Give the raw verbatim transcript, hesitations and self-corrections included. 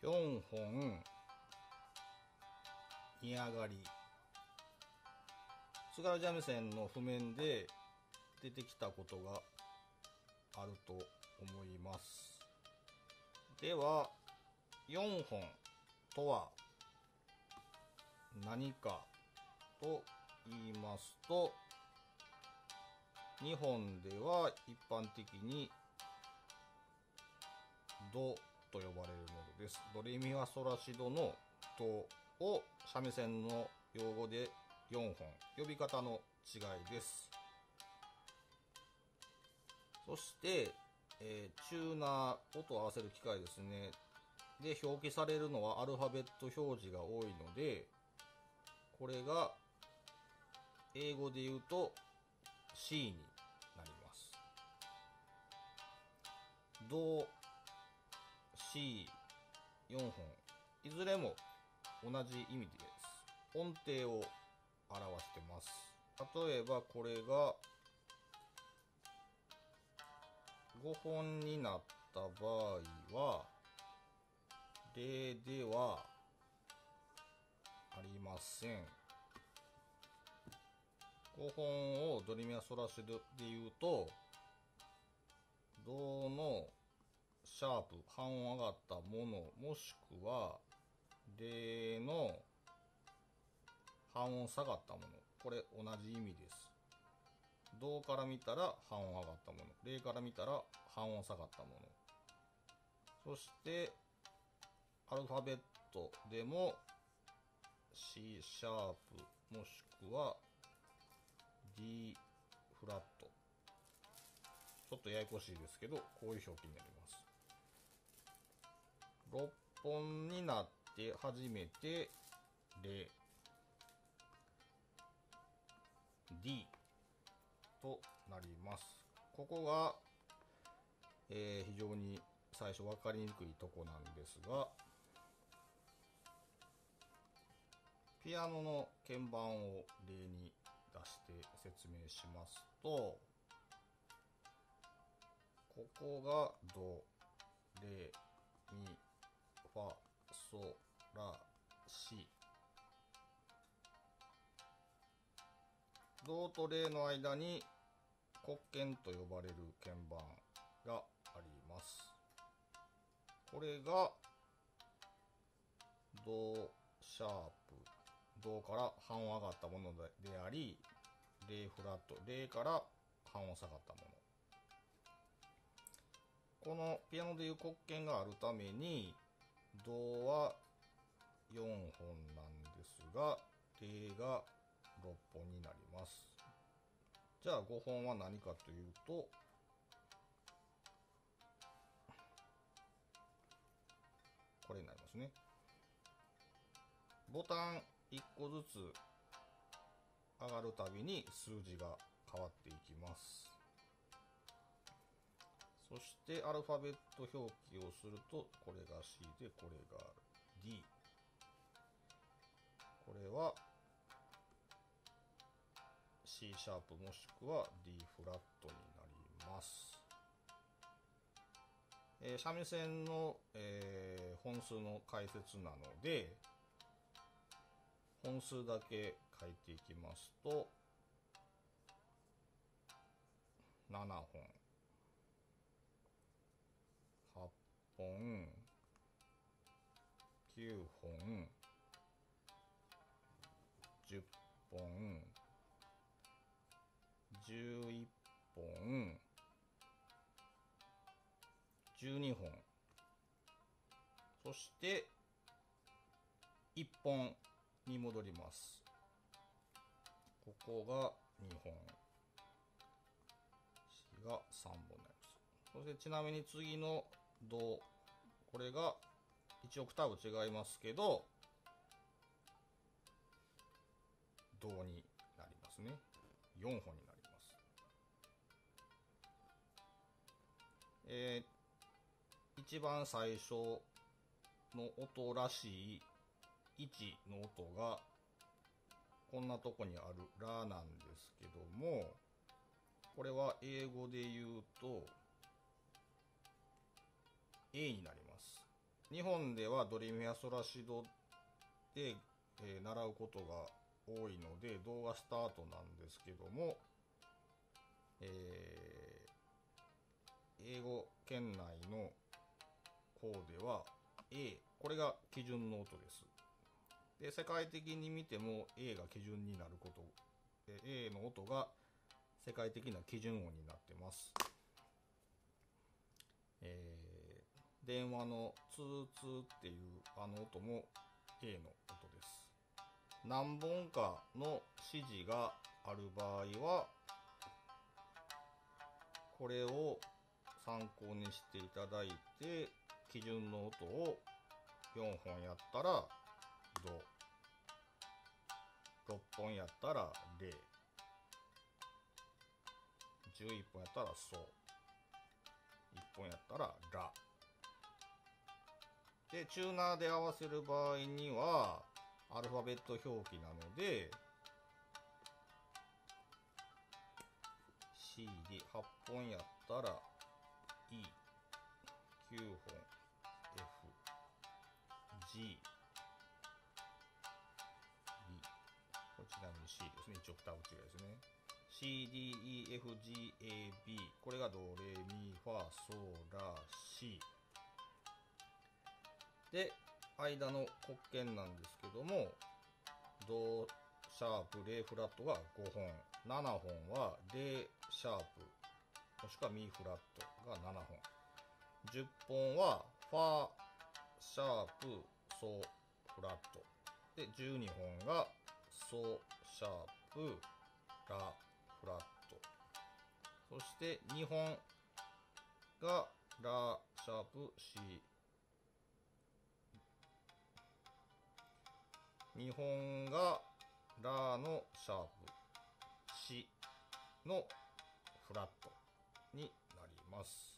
よんほん煮上がり。津軽三味線の譜面で出てきたことがあると思います。ではよんほんとは何かと言いますと、日本では一般的にドと呼ばれるものです。ドレミファソラシドのドを三味線の用語でよんほん、呼び方の違いです。そして、えー、チューナー、音を合わせる機械ですね。で、表記されるのはアルファベット表示が多いので、これが英語で言うと C になります。ド、C、よんほん。いずれも同じ意味です。音程を表してます。例えばこれがごほんになった場合は、例ではありません。ごほんをドレミファソラシドで言うと、ドのシャープ、半音上がったもの、もしくはレの半音下がったもの、これ同じ意味です。ドから見たら半音上がったもの、レから見たら半音下がったもの。そしてアルファベットでも C シャープもしくは D フラット、ちょっとややこしいですけど、こういう表記になります。ろっぽんになって初めてレ D となります。ここが、えー、非常に最初分かりにくいとこなんですが、ピアノの鍵盤を例に出して説明しますと、ここがド、レ、ミ、ファ、ソ、ラ、シ。ドとレの間に黒鍵と呼ばれる鍵盤があります。これがドシャープ、ドから半音上がったものであり、レフラット、レから半音下がったもの。このピアノでいう黒鍵があるために、ドはよんほんなんですが、レがろっぽんになります。じゃあごほんは何かというと、これになりますね。ボタンいっこずつ上がるたびに数字が変わっていきます。そしてアルファベット表記をすると、これが C でこれが D、 これは C シャープもしくは D フラットになります。えー、三味線の、えー、本数の解説なので、本数だけ書いていきますと、ななほん、はっぽん、きゅうほん、じゅっぽん、じゅういっぽん、じゅうにほん、そしていっぽんに戻ります。ここがにほん、C がさんぼんになります。そしてちなみに次のド、これがいちオクターブ違いますけど、ドになりますね。よんほんになります。えー、一番最初の音らしいいちの音がこんなとこにあるラなんですけども、これは英語で言うと A になります。 日本ではドレミファソラシドで、えー、習うことが多いので動画スタートなんですけども、えー、英語圏内の方では A、 これが基準の音です。で、世界的に見ても A が基準になること、A の音が世界的な基準音になってます。えー、電話のツーツーっていうあの音も A の音です。何本かの指示がある場合はこれを参考にしていただいて、基準の音をよんほんやったらド、ろっぽんやったらレ、じゅういっぽんやったらソ、いっぽんやったらラで、チューナーで合わせる場合にはアルファベット表記なので シーディーはっぽんやったら E、きゅうほん F、G、B、これちなみに C ですね。いちオクターブ違いですね。C、D、E、F、G、A、B、これがドレミファソラシで、間の黒鍵なんですけども、ドシャープレフラットがごほん、ななほんはレシャープもしくはミフラットがななほん、じゅっぽんはファシャープソフラットで、じゅうにほんがソシャープラフラット、そしてにほんがラシャープシ、にほんがラのシャープシのフラットになります。